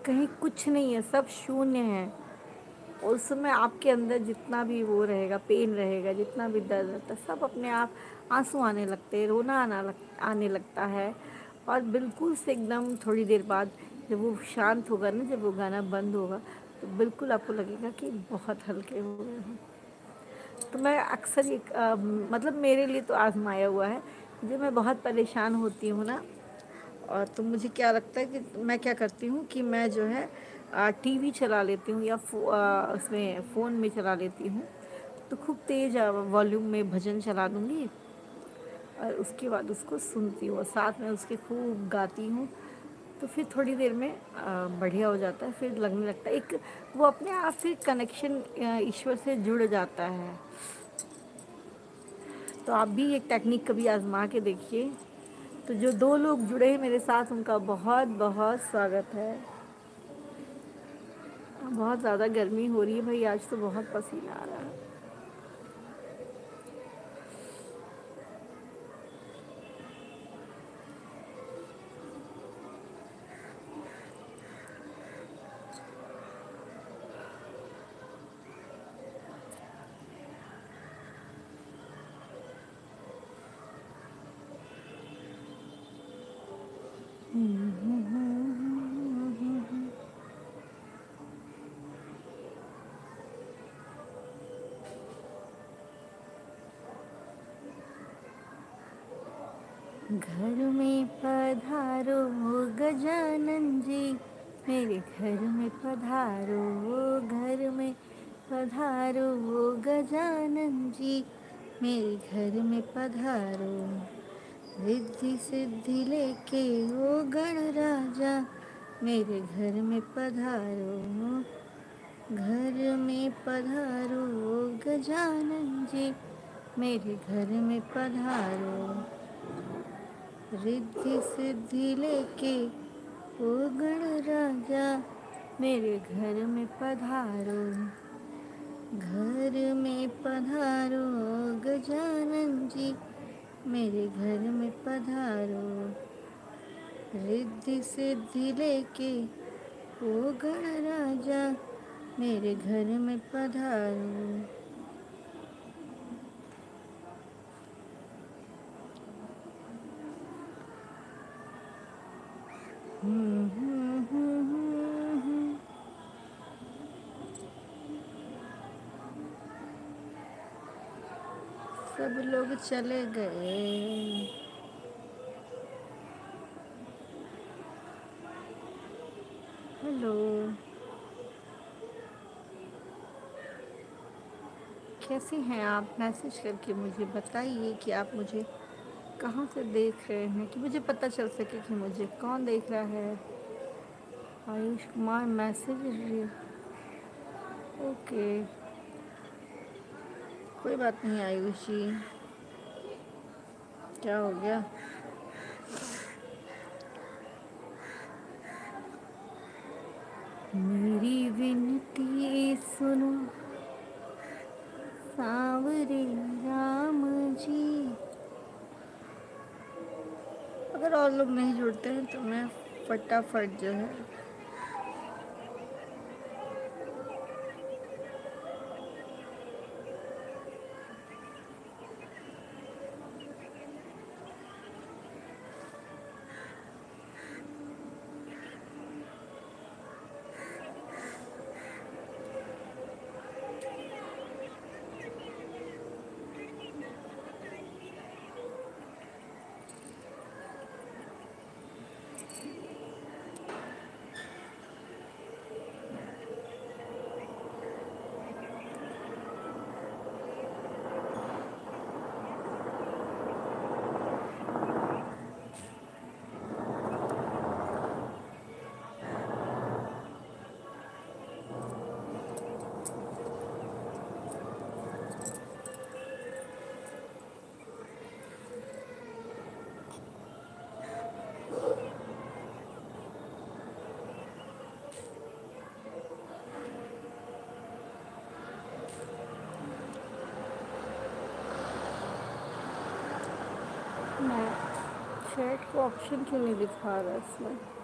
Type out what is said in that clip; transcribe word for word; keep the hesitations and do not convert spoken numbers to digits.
कहीं कुछ नहीं है, सब शून्य है। उस समय आपके अंदर जितना भी वो रहेगा, पेन रहेगा, जितना भी दर्द रहता है, सब अपने आप आंसू आने लगते हैं, रोना आना लग आने लगता है। और बिल्कुल से एकदम थोड़ी देर बाद जब वो शांत होगा ना, जब वो गाना बंद होगा, तो बिल्कुल आपको लगेगा कि बहुत हल्के हो गए हो। तो मैं अक्सर ये अ, मतलब मेरे लिए तो आज़माया हुआ है। जब मैं बहुत परेशान होती हूँ ना, और तो मुझे क्या लगता है कि मैं क्या करती हूँ कि मैं जो है अ, टीवी चला लेती हूँ या फ़ो अ, उसमें फ़ोन में चला लेती हूँ। तो खूब तेज़ अ, वॉल्यूम में भजन चला दूँगी और उसके बाद उसको सुनती हूँ और साथ में उसके खूब गाती हूँ। तो फिर थोड़ी देर में अ, बढ़िया हो जाता है, फिर लगने लगता है एक वो अपने आप फिर कनेक्शन अ, ईश्वर से जुड़ जाता है। तो आप भी ये टेक्निक कभी आज़मा के देखिए। तो जो दो लोग जुड़े हैं मेरे साथ, उनका बहुत-बहुत स्वागत है। बहुत ज़्यादा गर्मी हो रही है भई, आज तो बहुत पसीना आ रहा है। घर में पधारो गजानन जी, मेरे घर में पधारो, घर में पधारो गजानन जी, मेरे घर में पधारो। रिद्धि सिद्धि लेके ओ गण राजा, मेरे घर में पधारो, घर में पधारो गजानन जी, मेरे घर में पधारो। रिद्धि सिद्धि लेके ओ गण राजा, मेरे घर में पधारो, घर में पधारो गजानन जी, मेरे घर में पधारो। रिद्धि सिद्धि लेके ओ गण राजा, मेरे घर में पधारो। हम्म, हम्म, हम्म, हम्म, हम्म। सब लोग चले गए। हेलो, कैसे हैं आप? मैसेज करके मुझे बताइए कि आप मुझे कहाँ से देख रहे हैं, कि मुझे पता चल सके कि मुझे कौन देख रहा है। आयुष कुमार मैसेज, ओके, कोई बात नहीं आयुष जी, क्या हो गया? मेरी विनती सुनो सांवरे राम जी। अगर और लोग नहीं जुड़ते हैं तो मैं फटाफट जो है मैं चैट को ऑप्शन क्यों नहीं दिखा रहा इसमें?